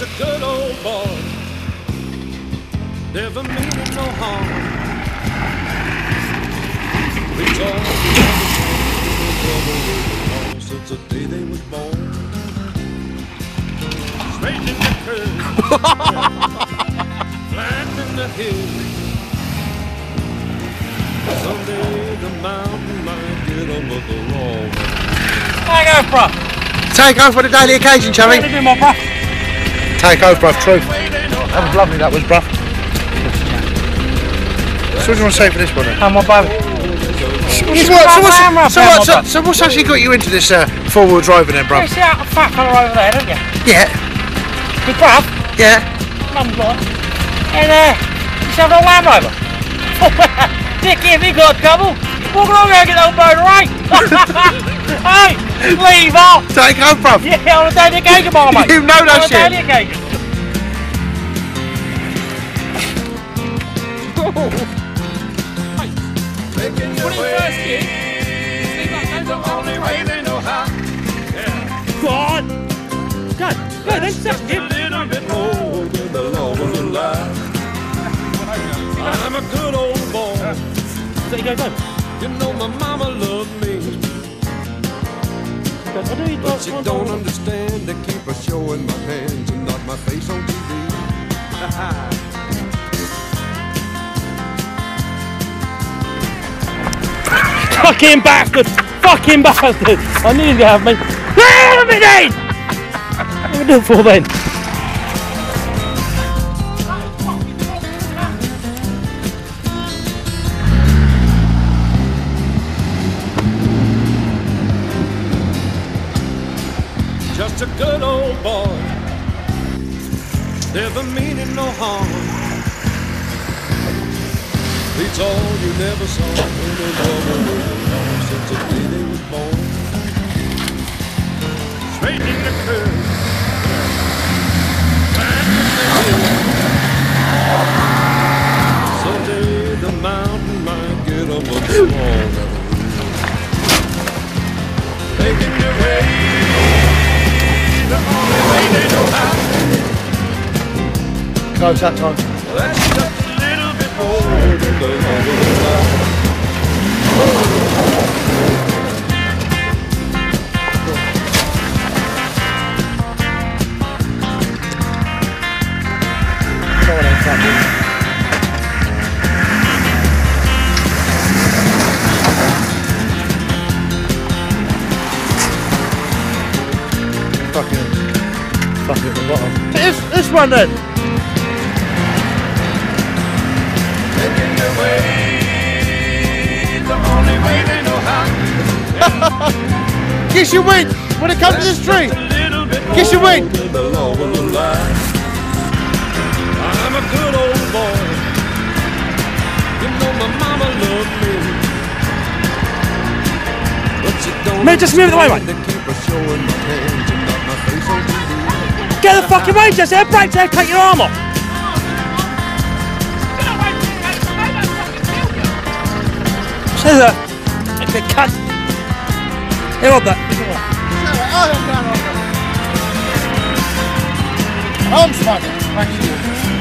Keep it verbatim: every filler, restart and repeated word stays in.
Just a good old boy, never meaning no harm. It's all the since the day they was born. Straight in the curve, flat in the hill. Someday the mountain might get over the wall. Take off, bruh. Take off on a daily occasion, shall we? What are you doing, my bruh? Take off, bruv, truth. That was lovely, that was, bruv. So what do you want to say for this one then? Oh, my baby. So, so, what, so, what's, so, what, so, so what's actually got you into this uh, four-wheel driving then, bruv? You see that fat fella over there, don't you? Yeah. His bruv? Yeah. Mum's got it. And uh, he's having a Land Rover. Dick, if he got trouble, walk along there and get the old motor, right? Hey, leave off. Take off, bruv. Yeah, on a daily occasion, my mate. You know that on shit. On a daily occasion. Making your way, the only way they know how. Yeah. Go on. Go, go then, second Just a little bit more than the law will allow. I'm a good old boy. There you go, go. You know my mama loved me, Go, what do you but do? she don't understand. They keep her showing my hands and not my face on T V. Fucking bastard! Fucking bastard! I knew you'd have me. Let me then! What are we doing for then? Just a good old boy, never meaning no harm. It's all you never saw in the world since the day they was born. Straight in the curve, back in the hill. Someday the mountain might get over the wall. Making your way, the only way they know how. Close that time. Well, that's just a little bit more than the law will allow. Fucking, fucking at the bottom. This, this one then. Making their way, the only way they know how. Kiss your wing when it comes to this tree. Kiss your wing. The law will allow. I'm a good old boy. You know my mama loved me, but she don't. Mate, just move it the way, mate. To keep her showing my hands and not my face on T V. Get the fucking range, just there, break there, take your arm off. Scissor. Okay, cut. Here, hold that. I'm smiling. Thank you.